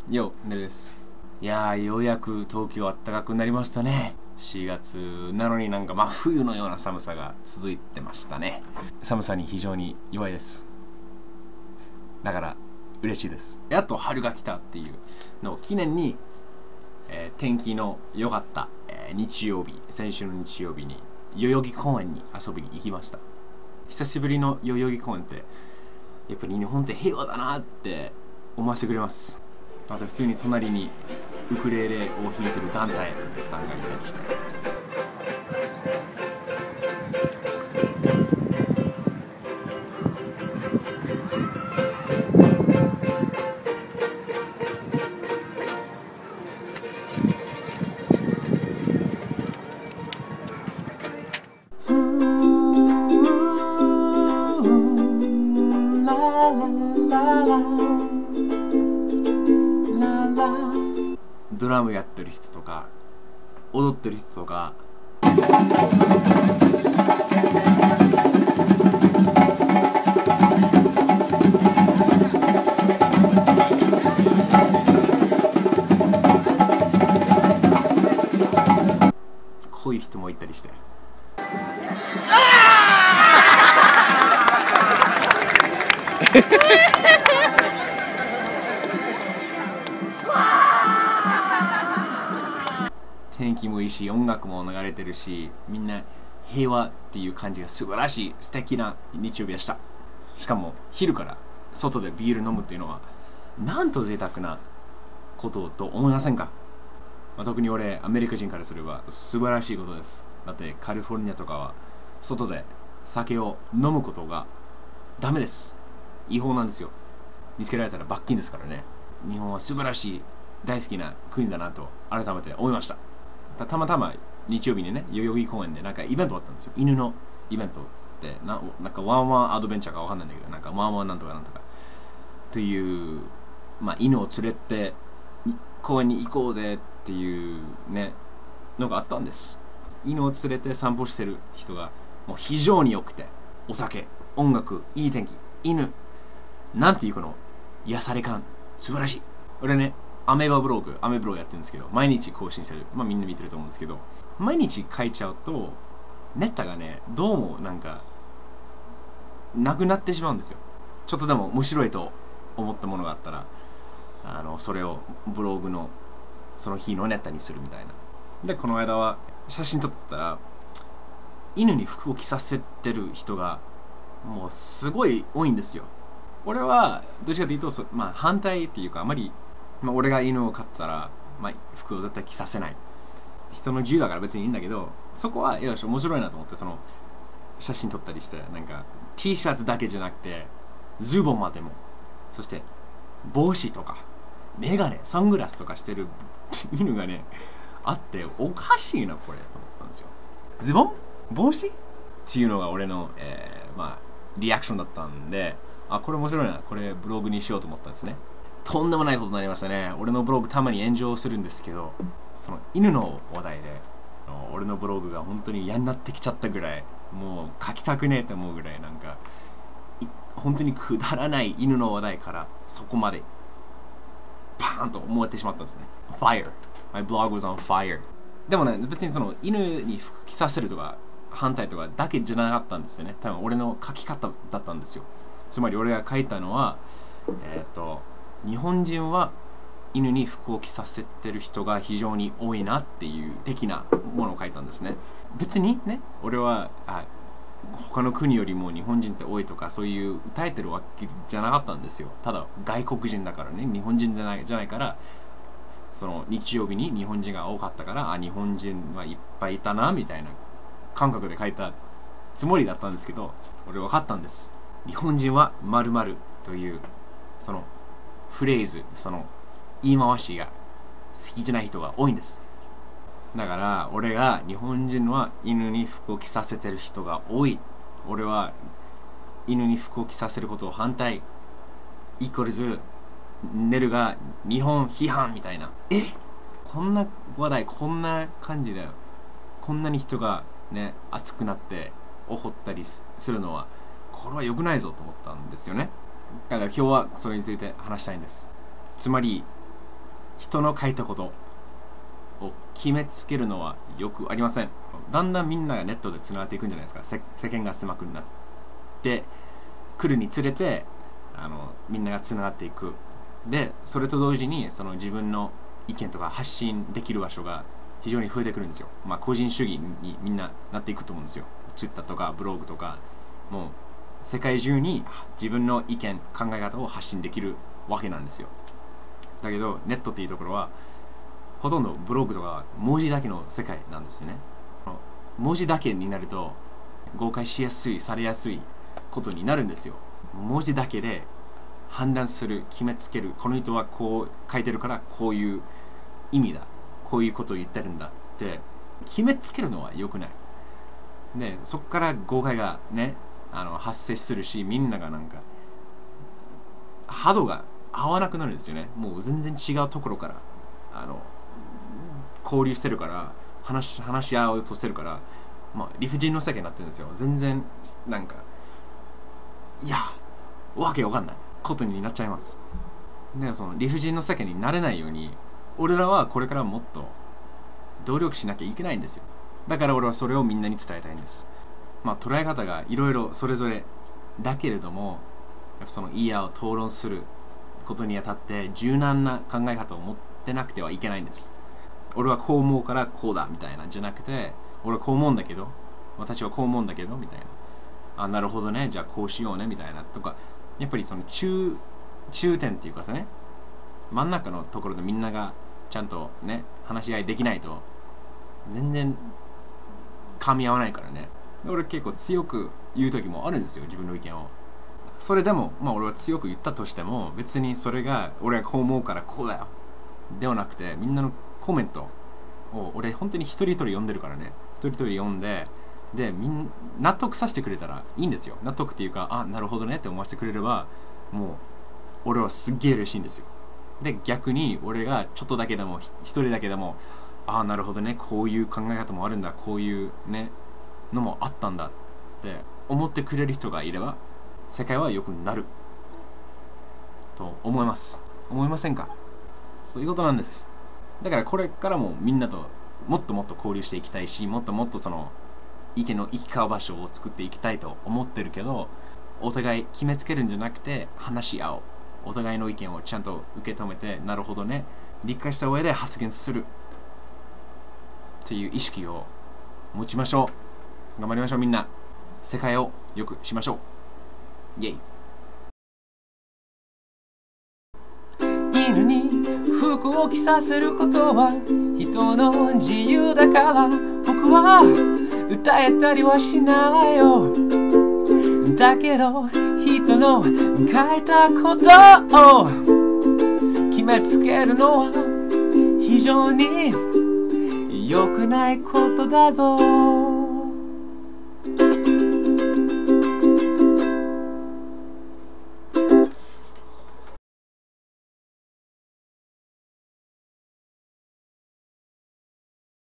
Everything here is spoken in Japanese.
よ、ねです。いやー、ようやく東京あったかくなりましたね。4月なのになんか真冬のような寒さが続いてましたね。寒さに非常に弱いです。だから嬉しいです。やっと春が来たっていうのを記念に、天気の良かった、日曜日、先週の日曜日に代々木公園に遊びに行きました。久しぶりの代々木公園ってやっぱり日本って平和だなって思わせてくれます。また普通に隣にウクレレを弾いてる団体さんがいたりして、ドラムやってる人とか踊ってる人とかこういう人もいたりして、天気もいいし音楽も流れてるし、みんな平和っていう感じが素晴らしい素敵な日曜日でした。しかも昼から外でビール飲むっていうのはなんと贅沢なことと思いませんか？特に俺アメリカ人からすれば素晴らしいことです。だってカリフォルニアとかは外で酒を飲むことがダメです。違法なんですよ。見つけられたら罰金ですからね。日本は素晴らしい大好きな国だなと改めて思いました。たまたま日曜日にね、代々木公園でなんかイベントあったんですよ。犬のイベントってなんかワンワンアドベンチャーかわかんないんだけど、なんかワンワンなんとかなんとかという、犬を連れて公園に行こうぜっていうねのがあったんです。犬を連れて散歩してる人がもう非常に良くて、お酒、音楽、いい天気、犬、なんていうこの癒され感、素晴らしい。俺ね、アメブログやってるんですけど、毎日更新してる。みんな見てると思うんですけど、毎日書いちゃうとネタがね、どうもなんかなくなってしまうんですよ。ちょっとでも面白いと思ったものがあったら、それをブログのその日のネタにするみたいな。で、この間は写真撮ったら、犬に服を着させてる人がもうすごい多いんですよ。俺はどっちかというと反対っていうか、あまり、俺が犬を飼ってたら、服を絶対着させない。人の自由だから別にいいんだけど、そこはよし面白いなと思って、その写真撮ったりして、なんか T シャツだけじゃなくてズボンまでも、そして帽子とかメガネ、サングラスとかしてる犬がねあって、おかしいなこれと思ったんですよ。ズボン、帽子っていうのが俺の、リアクションだったんで、これ面白いな、これブログにしようと思ったんですね。とんでもないことになりましたね。俺のブログたまに炎上するんですけど、その犬の話題で俺のブログが本当に嫌になってきちゃったぐらい、もう書きたくねえと思うぐらい、なんか本当にくだらない犬の話題からそこまでパーンと燃えてしまったんですね。 Fire. My blog was on fire. でもね、別にその犬に服着させるとか反対とかだけじゃなかったんですよね。多分俺の書き方だったんですよ。つまり俺が書いたのは、日本人は犬に服を着させてる人が非常に多いなっていう的なものを書いたんですね。別にね、俺は他の国よりも日本人って多いとかそういう歌えてるわけじゃなかったんですよ。ただ外国人だからね、日本人じゃないから、その日曜日に日本人が多かったから、日本人はいっぱいいたなみたいな感覚で書いたつもりだったんですけど、俺分かったんです。日本人は〇〇というそのフレーズ、その言い回しが好きじゃない人が多いんです。だから俺が日本人は犬に服を着させてる人が多い、俺は犬に服を着させることを反対、イコールズネルが日本批判みたいな。こんな話題、こんな感じだよ。こんなに人がね熱くなって怒ったりするのは、これは良くないぞと思ったんですよね。だから今日はそれについて話したいんです。つまり人の書いたことを決めつけるのはよくありません。だんだんみんながネットでつながっていくんじゃないですか。世間が狭くなってくるにつれてみんながつながっていく。でそれと同時にその自分の意見とか発信できる場所が非常に増えてくるんですよ。個人主義にみんななっていくと思うんですよ。Twitter とかブログとか、もう世界中に自分の意見考え方を発信できるわけなんですよ。だけどネットっていうところはほとんどブログとか文字だけの世界なんですよね。文字だけになると誤解しやすいされやすいことになるんですよ。文字だけで判断する、決めつける、この人はこう書いてるからこういう意味だ、こういうことを言ってるんだって決めつけるのは良くない。でそこから誤解がね発生するし、みんながなんか波動が合わなくなるんですよね。もう全然違うところから交流してるから、話し合おうとしてるから、理不尽の世界になってるんですよ。全然なんかわけわかんないことになっちゃいます。でその理不尽の世界になれないように俺らはこれからもっと努力しなきゃいけないんですよ。だから俺はそれをみんなに伝えたいんです。捉え方がいろいろそれぞれだけれども、やっぱその言い合う討論することにあたって柔軟な考え方を持ってなくてはいけないんです。俺はこう思うからこうだみたいなんじゃなくて、俺はこう思うんだけど、私はこう思うんだけどみたいな、なるほどね、じゃあこうしようねみたいなとか、やっぱりその中点っていうかさね、真ん中のところでみんながちゃんとね話し合いできないと全然噛み合わないからね。俺結構強く言う時もあるんですよ、自分の意見を。それでも俺は強く言ったとしても、別にそれが俺はこう思うからこうだよではなくて、みんなのコメントを俺本当に一人一人読んでるからね。一人一人読んで、納得させてくれたらいいんですよ。納得っていうか、なるほどねって思わせてくれれば、もう俺はすっげえ嬉しいんですよ。で逆に俺がちょっとだけでも一人だけでも、なるほどね、こういう考え方もあるんだ、こういうねのもあったんだって思ってくれる人がいれば、世界は良くなると思います。思いませんか？そういうことなんです。だからこれからもみんなともっともっと交流していきたいし、もっともっとその意見の行き交う場所を作っていきたいと思ってるけど、お互い決めつけるんじゃなくて話し合おう。お互いの意見をちゃんと受け止めて、なるほどね、理解した上で発言するっていう意識を持ちましょう。頑張りましょう。みんな世界を良くしましょう。イエイ。犬に服を着させることは人の自由だから、僕は歌えたりはしないよ。だけど人の書いたことを決めつけるのは非常に良くないことだぞ。